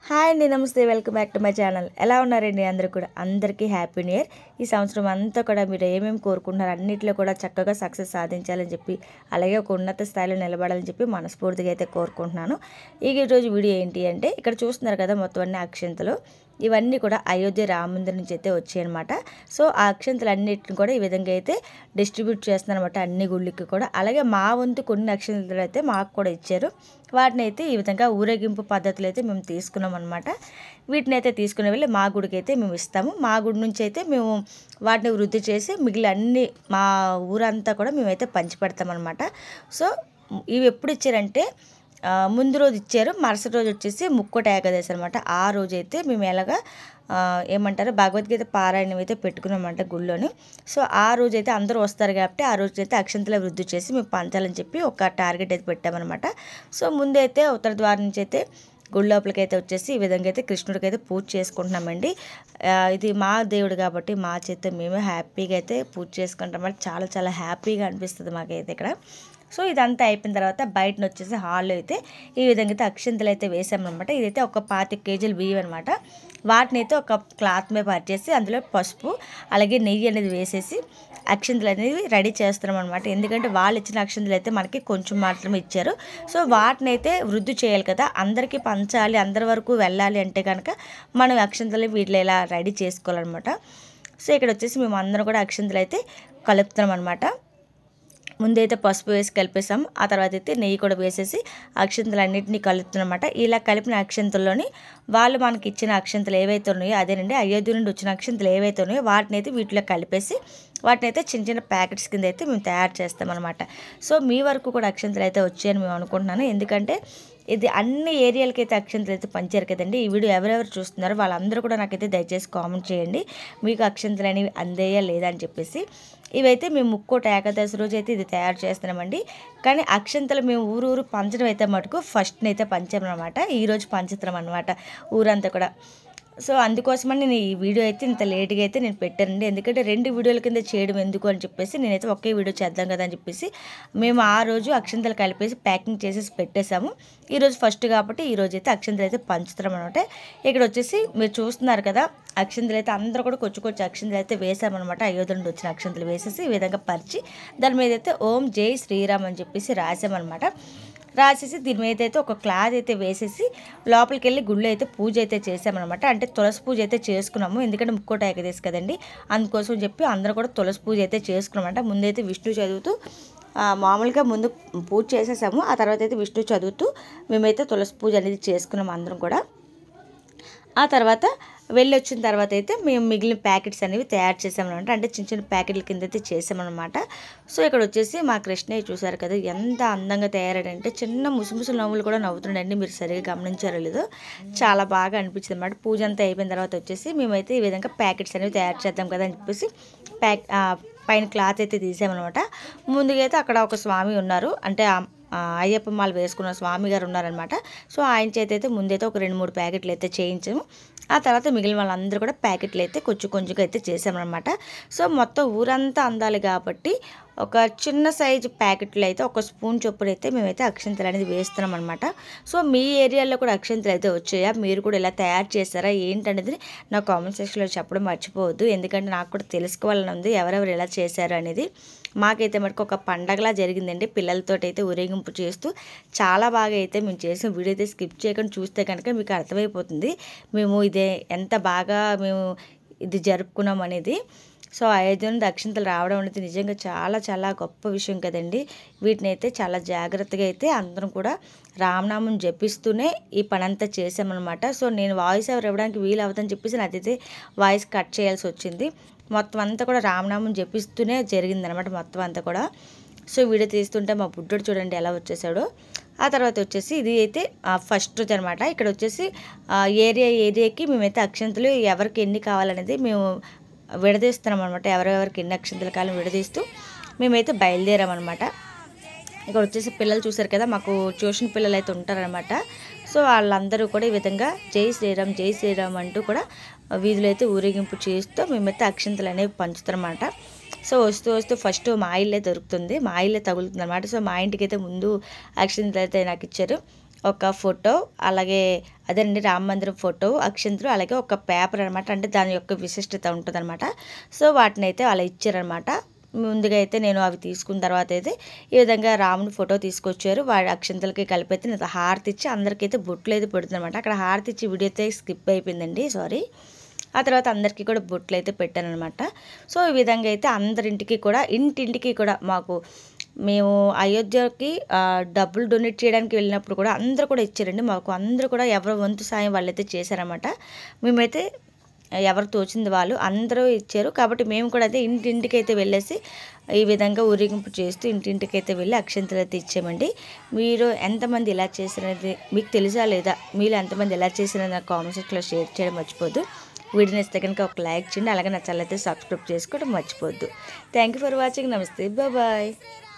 Hi అండి, నమస్తే. Welcome back to my channel. ఎలా ఉన్నారండి అందరూ కూడా? అందరికీ హ్యాపీ న్యూ ఇయర్. ఈ సంవత్సరం అంతా కూడా మీరు ఏమేమి కోరుకుంటున్నారు అన్నింటిలో కూడా చక్కగా సక్సెస్ సాధించాలని చెప్పి, అలాగే ఒక ఉన్నత స్థాయిలో నిలబడాలని చెప్పి మనస్ఫూర్తిగా అయితే కోరుకుంటున్నాను. ఈరోజు వీడియో ఏంటి అంటే, ఇక్కడ చూస్తున్నారు కదా మొత్తం అన్ని అక్షంతలు. ఇవన్నీ కూడా అయోధ్య రామ మందిర్ నుంచి అయితే వచ్చాయన్నమాట. సో ఆ అక్షంతలు అన్నిటిని కూడా ఈ విధంగా అయితే డిస్ట్రిబ్యూట్ చేస్తున్నాను అనమాట, అన్ని గుళ్ళకి కూడా. అలాగే మా వంతు కొన్ని అక్షంతలు అయితే మాకు కూడా ఇచ్చారు. వాటిని అయితే ఈ విధంగా ఊరేగింపు పద్ధతులు అయితే మేము తీసుకున్నాం అనమాట. వీటిని అయితే తీసుకునే వెళ్ళి మా గుడికి అయితే మేము ఇస్తాము. మా గుడి నుంచి అయితే మేము వాటిని వృద్ధి చేసి మిగిలిన అన్ని మా ఊరంతా కూడా మేమైతే పంచిపెడతామన్నమాట. సో ఇవి ఎప్పుడు ఇచ్చారంటే, ముందు రోజు ఇచ్చారు, మరుసటి రోజు వచ్చేసి ముక్కోటి ఏకాదశి అనమాట. ఆ రోజు అయితే మేము ఎలాగా ఏమంటారు భగవద్గీత పారాయణం అయితే పెట్టుకున్నామంట గుళ్ళోని. సో ఆ రోజు అయితే అందరూ వస్తారు కాబట్టి ఆ రోజు అయితే అక్షంతల వృద్ధి చేసి మేము పంచాలని చెప్పి ఒక టార్గెట్ అయితే పెట్టామన్నమాట. సో ముందైతే ఉత్తర ద్వారం నుంచి అయితే గుడి లోపలికి అయితే వచ్చేసి ఈ విధంగా అయితే కృష్ణుడికి అయితే పూజ చేసుకుంటున్నామండి. ఇది మా దేవుడు కాబట్టి మా చేత మేమే హ్యాపీగా అయితే పూజ చేసుకుంటాం. చాలా చాలా హ్యాపీగా అనిపిస్తుంది మాకైతే ఇక్కడ. సో ఇదంతా అయిపోయిన తర్వాత బయటను వచ్చేసి హాల్లో అయితే ఈ విధంగా అయితే అక్షంతలు అయితే వేసామన్నమాట. ఇదైతే ఒక 25 కేజీలు బియ్యం అనమాట. వాటిని అయితే ఒక క్లాత్ మీద పరిచేసి అందులో పసుపు అలాగే నెయ్యి అనేది వేసేసి అక్షంతలు అనేది రెడీ చేస్తున్నాం అనమాట. ఎందుకంటే వాళ్ళు ఇచ్చిన అక్షంతలు అయితే మనకి కొంచెం మాత్రమే ఇచ్చారు. సో వాటిని అయితే వృద్ధి చేయాలి కదా, అందరికీ పంచాలి, అందరి వరకు వెళ్ళాలి అంటే కనుక మనం అక్షంతలు వీటిలో ఇలా రెడీ చేసుకోవాలన్నమాట. సో ఇక్కడ వచ్చేసి మేము అందరం కూడా అక్షంతలు అయితే కలుపుతున్నాం అనమాట. ముందైతే పసుపు వేసి కలిపేసాం, ఆ తర్వాత అయితే నెయ్యి కూడా వేసేసి అక్షంతలు అన్నింటినీ కలుపుతున్నమాట. ఇలా కలిపిన అక్షంతల్లోని వాళ్ళు మనకి ఇచ్చిన అక్షంతలు ఏవైతే ఉన్నాయో, అదేనండి అయోధ్య నుండి వచ్చిన అక్షంతలు ఏవైతే ఉన్నాయో వాటిని అయితే వీటిలో కలిపేసి వాటిని అయితే చిన్న చిన్న ప్యాకెట్స్ కింద అయితే మేము తయారు చేస్తామన్నమాట. సో మీ వరకు కూడా అక్షంతలు అయితే వచ్చాయని మేము అనుకుంటున్నాను. ఎందుకంటే ఇది అన్ని ఏరియాలకి అయితే అక్షంతలు అయితే పంచారు కదండి. ఈ వీడియో ఎవరెవరు చూస్తున్నారో వాళ్ళందరూ కూడా నాకైతే దయచేసి కామెంట్ చేయండి, మీకు అక్షంతలు అనేవి అందేయా లేదా అని చెప్పేసి. ఇవైతే మేము ముక్కోటి ఏకాదశి రోజు అయితే ఇది తయారు చేస్తున్నామండి. కానీ అక్షంతలు మేము ఊరు పంచడం అయితే మటుకు ఫస్ట్ని అయితే పంచామన్నమాట. ఈరోజు పంచుతున్నాం అనమాట ఊరంతా కూడా. సో అందుకోసమని నేను ఈ వీడియో అయితే ఇంత లేట్గా అయితే నేను పెట్టానండి. ఎందుకంటే 2 వీడియోల కింద చేయడం ఎందుకు అని చెప్పేసి నేనైతే ఒకే వీడియో చేద్దాం కదా అని చెప్పేసి మేము ఆ రోజు అక్షంతలు కలిపేసి ప్యాకింగ్ చేసేసి పెట్టేశాము. ఈరోజు ఫస్ట్ కాబట్టి ఈరోజు అయితే అక్షంతలు అయితే పంచుతున్నాం అనమాట. ఇక్కడ వచ్చేసి మీరు చూస్తున్నారు కదా, అక్షంతలు అయితే అందరూ కూడా కొంచెం అక్షంతలు అయితే వేసామన్నమాట. అయోధ్య నుండి వచ్చిన అక్షంతలు వేసేసి ఈ విధంగా పరిచి దాని మీద అయితే ఓం జై శ్రీరామ్ అని చెప్పేసి రాసామన్నమాట. రాసేసి దీని మీద అయితే ఒక క్లాత్ అయితే వేసేసి లోపలికి వెళ్ళి గుళ్ళో అయితే పూజ అయితే చేసామన్నమాట. అంటే తులసి పూజ అయితే చేసుకున్నాము, ఎందుకంటే ముక్కోటి ఏకాదశి కదండి, అందుకోసం చెప్పి అందరూ కూడా తులసి పూజ అయితే చేసుకున్నామంట. ముందైతే విష్ణు చదువుతూ మామూలుగా ముందు పూజ చేసేసాము, ఆ తర్వాత అయితే విష్ణు చదువుతూ మేమైతే తులసి పూజ అనేది చేసుకున్నాము అందరం కూడా. ఆ తర్వాత వెళ్ళి వచ్చిన తర్వాత అయితే మేము మిగిలిన ప్యాకెట్స్ అనేవి తయారు చేసామన్నమాట. అంటే చిన్న చిన్న ప్యాకెట్ల కింద అయితే చేసామన్నమాట. సో ఇక్కడ వచ్చేసి మా కృష్ణయ్య చూసారు కదా ఎంత అందంగా తయారాడంటే, చిన్న ముసుముసు నవ్వులు కూడా నవ్వుతుండండి, మీరు సరిగా గమనించారో లేదో. చాలా బాగా అనిపించింది అన్నమాట. పూజ అంతా అయిపోయిన తర్వాత వచ్చేసి మేమైతే ఈ విధంగా ప్యాకెట్స్ అనేవి తయారు చేద్దాం కదా అని చెప్పేసి పైన క్లాత్ అయితే తీసామన్నమాట. ముందుగా అయితే అక్కడ ఒక స్వామి ఉన్నారు, అంటే అయ్యప్ప మాల వేసుకున్న స్వామి గారు ఉన్నారనమాట. సో ఆయన చేత అయితే ముందైతే ఒక 2-3 ప్యాకెట్లు అయితే చేయించాము. ఆ తర్వాత మిగిలిన వాళ్ళందరూ కూడా ప్యాకెట్లు అయితే కొంచెంగా అయితే చేసామన్నమాట. సో మొత్తం ఊరంతా అందాలి కాబట్టి ఒక చిన్న సైజు ప్యాకెట్లు అయితే ఒక స్పూన్ చొప్పున అయితే మేమైతే అక్షంతలు అనేది వేస్తున్నాం అనమాట. సో మీ ఏరియాలో కూడా అక్షంతలు అయితే వచ్చాయా, మీరు కూడా ఇలా తయారు చేస్తారా ఏంటనేది నా కామెంట్ సెక్షన్లో చెప్పడం మర్చిపోవద్దు. ఎందుకంటే నాకు కూడా తెలుసుకోవాలని ఉంది ఎవరెవరు ఎలా చేశారు అనేది. మాకైతే మటుకు ఒక పండగలా జరిగిందండి, పిల్లలతో అయితే ఊరేగింపు చేస్తూ చాలా బాగా అయితే మేము చేసిన వీడియో అయితే స్కిప్ చేయకుండా చూస్తే కనుక మీకు అర్థమైపోతుంది మేము ఇదే ఎంత బాగా మేము ఇది జరుపుకున్నాం అనేది. సో అయోధ్య నుండి అక్షంతలు రావడం అనేది నిజంగా చాలా చాలా గొప్ప విషయం కదండి. వీటిని అయితే చాలా జాగ్రత్తగా అయితే అందరం కూడా రామనామం జపిస్తూనే ఈ పని అంతా చేసామన్నమాట. సో నేను వాయిస్ ఓవర్ ఇవ్వడానికి వీలు అవుతుందని చెప్పేసి నాకైతే వాయిస్ కట్ చేయాల్సి వచ్చింది. మొత్తం అంతా కూడా రామనామం జపిస్తూనే జరిగిందనమాట మొత్తం అంతా కూడా. సో వీడియో తీస్తుంటే మా బుడ్డోడు చూడండి ఎలా వచ్చేసాడో. ఆ తర్వాత వచ్చేసి ఇది అయితే ఫస్ట్ రోజు అనమాట. ఇక్కడ వచ్చేసి ఏరియాకి మేమైతే అక్షంతలు ఎవరికి ఎన్ని కావాలనేది మేము విడదీస్తున్నాం అనమాట. ఎవరెవరికి ఎన్ని అక్షంతల కాలం విడదీస్తూ మేమైతే బయలుదేరామన్నమాట. ఇక్కడ వచ్చేసి పిల్లలు చూసారు కదా, మాకు ట్యూషన్ పిల్లలు అయితే ఉంటారనమాట. సో వాళ్ళందరూ కూడా ఈ విధంగా జై శ్రీరామ్ జై శ్రీరామ్ అంటూ కూడా వీధులు అయితే ఊరేగింపు చేస్తూ మేమైతే అక్షంతలు అనేవి పంచుతారన్నమాట. సో వస్తూ ఫస్ట్ మా ఇల్లే దొరుకుతుంది, మా ఇల్లే తగులుతుంది అనమాట. సో మా ఇంటికి అయితే ముందు అక్షంతలు అయితే నాకు ఇచ్చారు. ఒక ఫోటో, అలాగే అదేనండి రామ మందిరం ఫోటో, అక్షంతలు, అలాగే ఒక పేపర్ అనమాట. అంటే దాని యొక్క విశిష్టత ఉంటుందన్నమాట. సో వాటిని అయితే అలా ఇచ్చారనమాట. ముందుగా అయితే నేను అవి తీసుకున్న తర్వాత అయితే ఈ విధంగా రాముని ఫోటో తీసుకొచ్చారు. వాడి అక్షంతలకి కలిపి అయితే నేను హారతి ఇచ్చి అందరికైతే బొట్లు అయితే పెడుతుందన్నమాట. అక్కడ హారతి ఇచ్చి వీడియో అయితే స్కిప్ అయిపోయిందండి, సారీ. ఆ తర్వాత అందరికీ కూడా బొట్లు అయితే పెట్టానమాట. సో ఈ విధంగా అయితే అందరింటికి కూడా ఇంటింటికి కూడా మేము అయోధ్యకి డబ్బులు డొనేట్ చేయడానికి వెళ్ళినప్పుడు కూడా అందరూ కూడా ఇచ్చారండి మాకు. అందరూ కూడా ఎవరి వంతు సాయం వాళ్ళైతే చేశారన్నమాట. మేమైతే ఎవరు తోచింది వాళ్ళు అందరూ ఇచ్చారు. కాబట్టి మేము కూడా అయితే ఇంటింటికి అయితే వెళ్ళేసి ఈ విధంగా ఊరేగింపు చేస్తూ ఇంటింటికి అయితే వెళ్ళి అక్షంతలు అయితే ఇచ్చామండి. మీరు ఎంతమంది ఇలా చేసినది మీకు తెలుసా లేదా, మీరు ఎంతమంది ఎలా చేసినది నాకు కామెంట్ సెక్షన్లో షేర్ చేయడం మర్చిపోద్దు. వీడియో నచ్చితే కనుక ఒక లైక్ చేయండి, అలాగే నా ఛానల్ అయితే సబ్స్క్రైబ్ చేసుకోవడం మర్చిపోద్దు. Thank you for watching. నమస్తే, బాయ్.